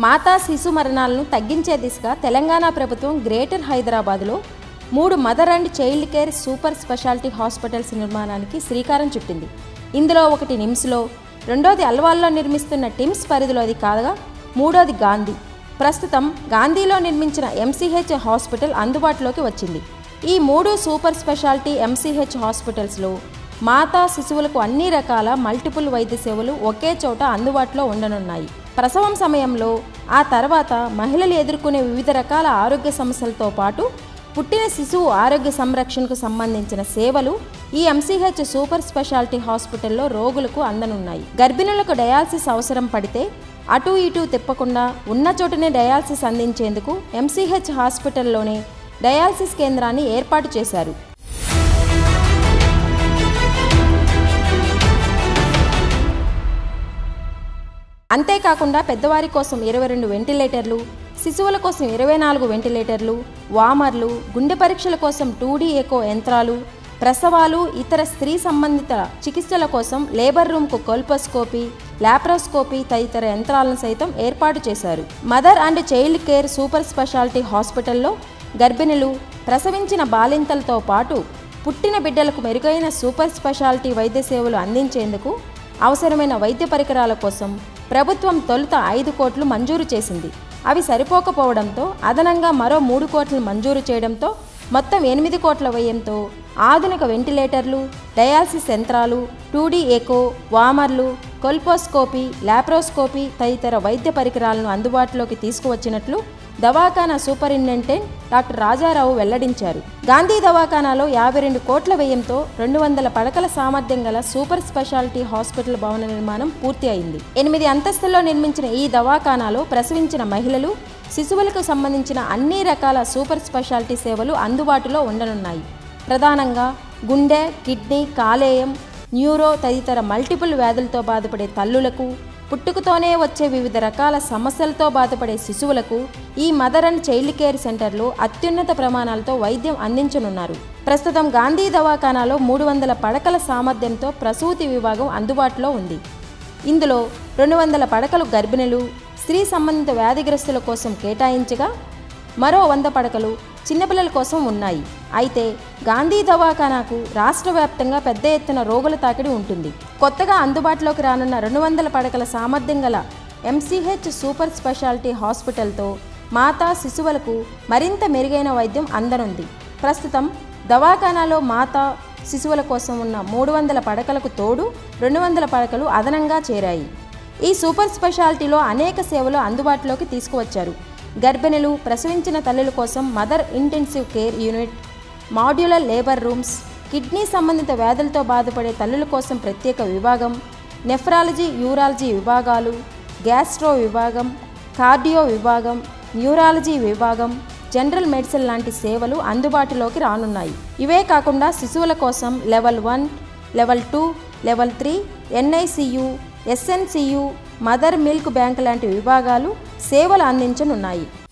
మాతా శిశు మరణాలను తగ్గించే దిశగా తెలంగాణ ప్రభుత్వం గ్రేటర్ హైదరాబాద్లో 3 mother and child care super speciality hospitals నిర్మాణానికి శ్రీకారం చుట్టింది. ఇందులో ఒకటి నిమ్స్లో, రెండోది అల్వాల్లో నిర్మిస్తున్న టిమ్స్ పరిధిలోది కాగా మూడోది గాంధీ. ప్రస్తుతం గాంధీలో నిర్మించిన ఎంసీహెచ్ హాస్పిటల్ అందుబాటులోకి వచ్చింది. ఈ 3 సూపర్ స్పెషాలిటీ ఎంసీహెచ్ హాస్పిటల్స్లో మాతా శిశువులకు అన్ని రకాల మల్టిపుల్ వైద్య సేవలు ఒకే చోట అందుబాటులో ఉండనున్నాయి. ప్రసవం సమయంలో, ఆ తర్వాత మహిళలు ఎదుర్కొనే వివిధ రకాల ఆరోగ్య సమస్యలతో పాటు పుట్టిన శిశువు ఆరోగ్య సంరక్షణకు సంబంధించిన సేవలు ఈ ఎంసీహెచ్ సూపర్ స్పెషాలిటీ హాస్పిటల్లో రోగులకు అందనున్నాయి. గర్భిణులకు డయాలసిస్ అవసరం పడితే అటు ఇటు తిప్పకుండా ఉన్న చోటనే డయాలసిస్ అందించేందుకు ఎంసీహెచ్ హాస్పిటల్లోనే డయాలసిస్ కేంద్రాన్ని ఏర్పాటు చేశారు. అంతేకాకుండా పెద్దవారి కోసం 22 వెంటిలేటర్లు, శిశువుల కోసం 24 వెంటిలేటర్లు, వామర్లు, గుండె పరీక్షల కోసం 2D ఎకో యంత్రాలు, ప్రసవాలు, ఇతర స్త్రీ సంబంధిత చికిత్సల కోసం లేబర్ రూమ్కు కొల్పోస్కోపీ, లాప్రోస్కోపీ తదితర యంత్రాలను సైతం ఏర్పాటు చేశారు. Mother and child care super speciality హాస్పిటల్లో గర్భిణులు, ప్రసవించిన బాలింతలతో పాటు పుట్టిన బిడ్డలకు మెరుగైన సూపర్ స్పెషాలిటీ వైద్య సేవలు అందించేందుకు అవసరమైన వైద్య పరికరాల కోసం ప్రభుత్వం తొలుత 5 కోట్లు మంజూరు చేసింది. అవి సరిపోకపోవడంతో అదనంగా మరో 3 కోట్లు మంజూరు చేయడంతో మొత్తం 8 కోట్ల వ్యయంతో ఆధునిక వెంటిలేటర్లు, డయాలసిస్ యంత్రాలు, 2D ఎకో, వామర్లు, కొల్పోస్కోపీ, లాప్రోస్కోపీ తదితర వైద్య పరికరాలను అందుబాటులోకి తీసుకువచ్చినట్లు దవాఖానా సూపరింటెండెంట్ డాక్టర్ రాజారావు వెల్లడించారు. గాంధీ దవాఖానాలో 52 కోట్ల వ్యయంతో 200 పడకల సామర్థ్యం గల సూపర్ స్పెషాలిటీ హాస్పిటల్ భవన నిర్మాణం పూర్తి అయింది. 8 అంతస్తుల్లో నిర్మించిన ఈ దవాఖానాలో ప్రసవించిన మహిళలు, శిశువులకు సంబంధించిన అన్ని రకాల సూపర్ స్పెషాలిటీ సేవలు అందుబాటులో ఉండనున్నాయి. ప్రధానంగా గుండె, కిడ్నీ, కాలేయం, న్యూరో తదితర మల్టిపుల్ వ్యాధులతో బాధపడే తల్లులకు, పుట్టుకతోనే వచ్చే వివిధ రకాల సమస్యలతో బాధపడే శిశువులకు ఈ మదర్ అండ్ చైల్డ్ కేర్ సెంటర్లో అత్యున్నత ప్రమాణాలతో వైద్యం అందించనున్నారు. ప్రస్తుతం గాంధీ దవాఖానాలో 300 పడకల సామర్థ్యంతో ప్రసూతి విభాగం అందుబాటులో ఉంది. ఇందులో 200 పడకలు గర్భిణులు, స్త్రీ సంబంధిత వ్యాధిగ్రస్తుల కోసం కేటాయించగా మరో 100 పడకలు చిన్నపిల్లల కోసం ఉన్నాయి. అయితే గాంధీ దవాఖానాకు రాష్ట్ర వ్యాప్తంగా పెద్ద ఎత్తున రోగుల తాకిడి ఉంటుంది. కొత్తగా అందుబాటులోకి రానున్న 200 పడకల సామర్థ్యం గల ఎంసీహెచ్ సూపర్ స్పెషాలిటీ హాస్పిటల్తో మాతా శిశువులకు మరింత మెరుగైన వైద్యం అందనుంది. ప్రస్తుతం దవాఖానాలో మాతా శిశువుల కోసం ఉన్న 300 పడకలకు తోడు 200 పడకలు అదనంగా చేరాయి. ఈ సూపర్ స్పెషాలిటీలో అనేక సేవలు అందుబాటులోకి తీసుకువచ్చారు. గర్భిణులు, ప్రసవించిన తల్లుల కోసం mother intensive care unit, modular labour rooms, kidney సంబంధిత వ్యాధులతో బాధపడే తల్లుల కోసం ప్రత్యేక విభాగం, నెఫ్రాలజీ, యూరాలజీ విభాగాలు, గ్యాస్ట్రో విభాగం, కార్డియో విభాగం, న్యూరాలజీ విభాగం, జనరల్ మెడిసిన్ లాంటి సేవలు అందుబాటులోకి రానున్నాయి. ఇవే కాకుండా శిశువుల కోసం level 1, level 2, level 3, NICU, SNCU, mother milk bank లాంటి విభాగాలు సేవలు అందించనున్నాయి.